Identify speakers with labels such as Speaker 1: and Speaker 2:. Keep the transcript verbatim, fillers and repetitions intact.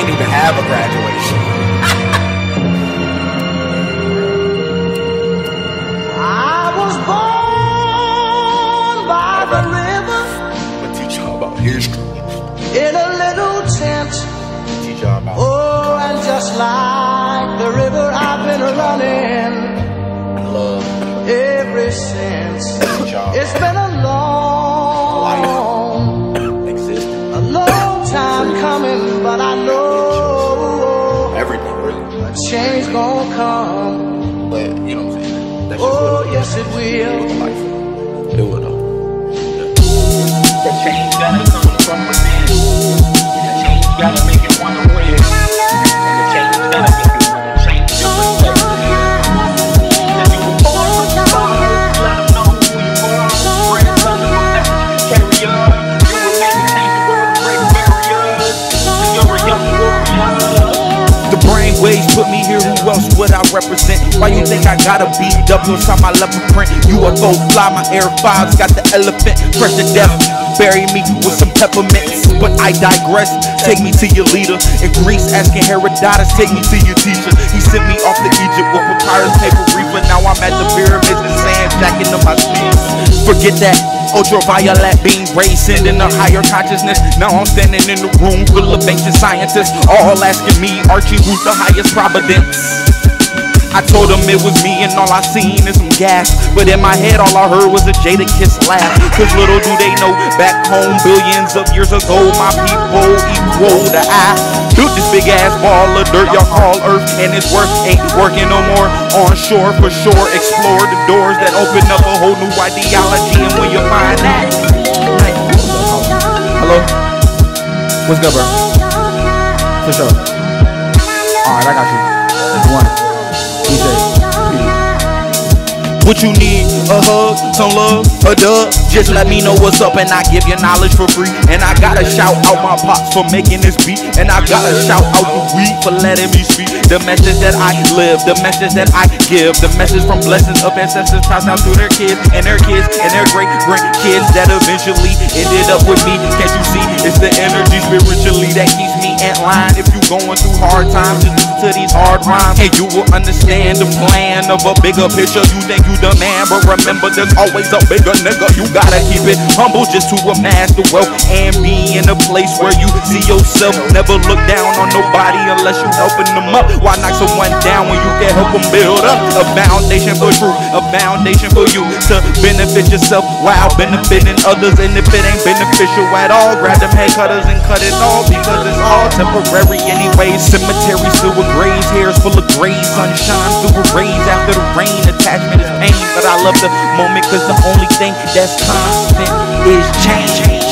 Speaker 1: ain't even have a graduation.
Speaker 2: I was born by the river.
Speaker 1: I'ma teach y'all about history.
Speaker 2: In a little tent.
Speaker 1: Teach y'all about
Speaker 2: Oh, and just like the river, I've been running
Speaker 1: love.
Speaker 2: ever since.
Speaker 1: Teach y'all
Speaker 2: It's been a long,
Speaker 1: existence.
Speaker 2: a long time coming, but I know
Speaker 1: Everything really.
Speaker 2: a change gonna come.
Speaker 1: But you know what I'm saying? That's just
Speaker 2: Oh,
Speaker 1: what
Speaker 2: yes it will.
Speaker 1: life. It will though.
Speaker 3: The change gotta come from within. The change gotta make it wanna win. And the change gotta make it wanna change your perspective. If you were born from the stars, let them know who you are. Friends under the message you carry on. You were made to change the world, break barriers. And you're a young warrior.
Speaker 4: The brain waves put me here, who else would I represent? Why you think I got a B W inside my leopard print? You a go fly, my Air Fives got the elephant, fresh to death. Bury me with some peppermints, but I digress. Take me to your leader in Greece, asking Herodotus, take me to your teacher. He sent me off to Egypt with papyrus paper reefer. Now I'm at the pyramids and sand jacking up my sleeves. Forget that ultraviolet beam rays sending a higher consciousness. Now I'm standing in the room full of ancient scientists, all asking me, Archie, who's the highest providence? I told them it was me and all I seen is some gas, but in my head all I heard was a Jadakiss laugh. Cause little do they know, back home billions of years ago, my people equal to I built this big ass ball of dirt y'all call Earth, and its work ain't working no more. On shore for sure, explore the doors that open up a whole new ideology, and when you find that, hey, hello, what's good, bro? For sure. Alright, I got you. One. D J. What you need? A hug, some love, a dub. Just let me know what's up and I give you knowledge for free. And I gotta shout out my pops for making this beat. And I gotta shout out the weed for letting me speak. The message that I live, the message that I give. The message from blessings of ancestors passed down to their kids and their kids and their great grandkids that eventually ended up with me. Can't you see? It's the energy spiritually that keeps me in line. If you going through hard times, just listen to these hard rhymes and you will understand the plan of a bigger picture. You think you the man, but remember there's always a bigger nigga. You gotta keep it humble just to amass the wealth and be in a place where you see yourself. Never look down on nobody unless you helping them up. Why knock someone down when you can help them build up a foundation for truth, a foundation for you to benefit yourself while benefiting others. And if it ain't beneficial at all, grab them head cutters and cut it off, because it's all temporary anyway. Cemeteries filled with graves, hairs full of grays, sunshine through a rays after the rain. Attachment is pain, but I love the moment, cause the only thing that's constant is change.